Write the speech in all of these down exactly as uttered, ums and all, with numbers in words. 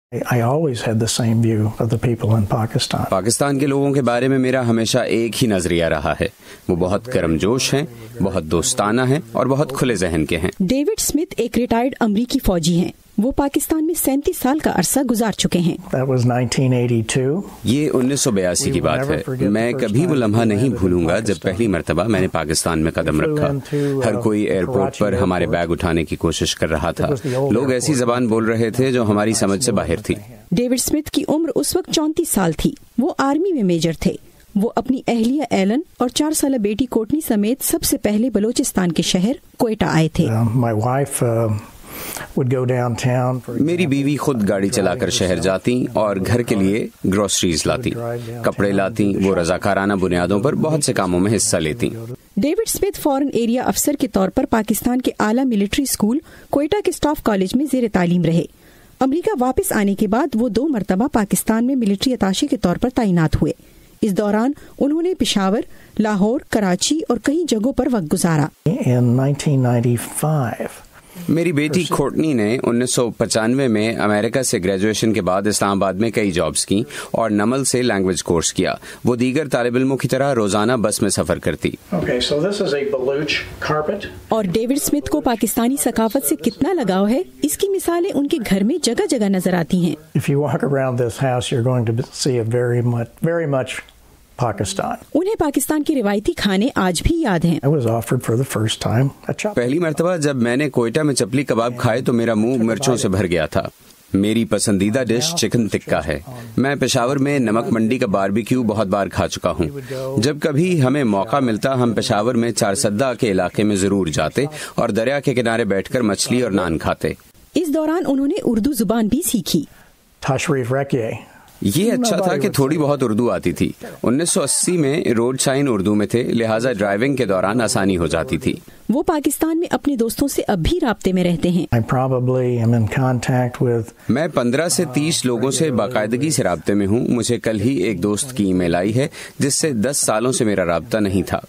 I always had the same view of the people in Pakistan. Pakistan کے لوگوں کے بارے میں میرا ہمیشہ ایک ہی نظریہ رہا ہے. وہ بہت کرم جوش ہیں، بہت دوستانہ ہیں اور بہت کھلے ذہن کے ہیں. ڈیوڈ اسمتھ ایک ریٹائرڈ امریکی فوجی ہیں. وہ پاکستان میں سینتیس سال کا عرصہ گزار چکے ہیں. That was nineteen eighty-two. یہ انیس سو بیاسی کی بات ہے. میں کبھی وہ لمحہ نہیں بھولوں گا جب پہلی مرتبہ میں نے پاکستان میں قدم رکھا. ہر کوئی ایئرپورٹ پر ہمارے بیگ اٹھانے کی کوشش کر رہا تھا. لوگ ایسی زبان بول رہے تھے جو ہماری سمجھ سے باہر تھی. ڈیوڈ اسمتھ کی عمر اس وقت چونتیس سال تھی. وہ آرمی میں میجر تھے. وہ اپنی اہلیہ ایلن اور چار سالہ بیٹی کوٹنی سمیت سب سے پہلے بلوچستان کے شہر کوئٹہ آئے تھے. My wife uh, would go downtown. میری بیوی خود گاڑی چلا کر شہر جاتی اور گھر کے لیے گروسریز لاتی، کپڑے لاتی. وہ رضاکارانہ بنیادوں پر بہت سے کاموں میں حصہ لیتی. ڈیوڈ اسمتھ فورن ایریا افسر کے طور پر پاکستان کے اعلیٰ ملٹری اسکول کوئٹہ کے اسٹاف کالج میں زیر تعلیم رہے. امریکہ واپس آنے کے بعد وہ دو مرتبہ پاکستان میں ملٹری اتاشے کے طور پر تعینات ہوئے. اس دوران انہوں نے پشاور، لاہور، کراچی اور کئی جگہوں پر وقت گزارا. In nineteen ninety-five. میری بیٹی کھوٹنی نے انیس سو پچانوے میں امریکہ سے گریجویشن کے بعد اسلام آباد میں کئی جابز کی اور نمل سے لینگویج کورس کیا. وہ دیگر طالب علموں کی طرح روزانہ بس میں سفر کرتی. Okay, so this is a Baluch carpet. اور ڈیوڈ اسمتھ کو پاکستانی ثقافت سے کتنا لگاؤ ہے، اس کی مثالیں ان کے گھر میں جگہ جگہ نظر آتی ہیں. If you walk around this house, you're going to see a very much, very much Pakistan. انہیں پاکستان کے روایتی کھانے آج بھی یاد ہیں. I was offered for the first time a chop. پہلی مرتبہ جب میں نے کوئٹہ میں چپلی کباب کھائے تو میرا منہ مرچوں سے بھر گیا تھا. میری پسندیدہ ڈش چکن ٹکا ہے. میں پشاور میں نمک منڈی کا باربیکیو بہت بار کھا چکا ہوں. جب کبھی ہمیں موقع ملتا ہم پشاور میں چارسدہ کے علاقے میں ضرور جاتے اور دریا کے کنارے بیٹھ کر مچھلی اور نان کھاتے. اس دوران انہوں نے اردو زبان بھی سیکھی. Tashrif Rekie. یہ اچھا تھا کہ تھوڑی بہت اردو آتی تھی. انیس سو اسی میں روڈ سائن اردو میں تھے، لہٰذا ڈرائیونگ کے دوران آسانی ہو جاتی تھی. وہ پاکستان میں اپنے دوستوں سے اب بھی رابطے میں رہتے ہیں. I probably am in contact with. میں پندرہ سے تیس لوگوں سے باقاعدگی سے رابطے میں ہوں. مجھے کل ہی ایک دوست کی ای میل آئی ہے جس سے دس سالوں سے میرا رابطہ نہیں تھا.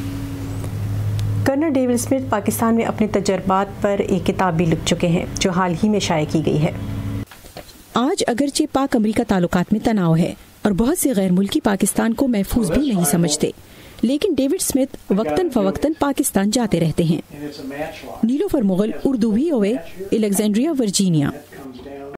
کرنل ڈیوڈ اسمتھ پاکستان میں اپنے تجربات پر ایک کتاب بھی لکھ چکے ہیں جو حال ہی میں شائع کی گئی ہے. آج اگرچہ پاک امریکہ تعلقات میں تناؤ ہے اور بہت سے غیر ملکی پاکستان کو محفوظ بھی نہیں سمجھتے، لیکن ڈیوڈ اسمتھ وقتاً فوقتاً پاکستان جاتے رہتے ہیں. Nilofar Mughal, Urdu V O A, Alexandria Virginia.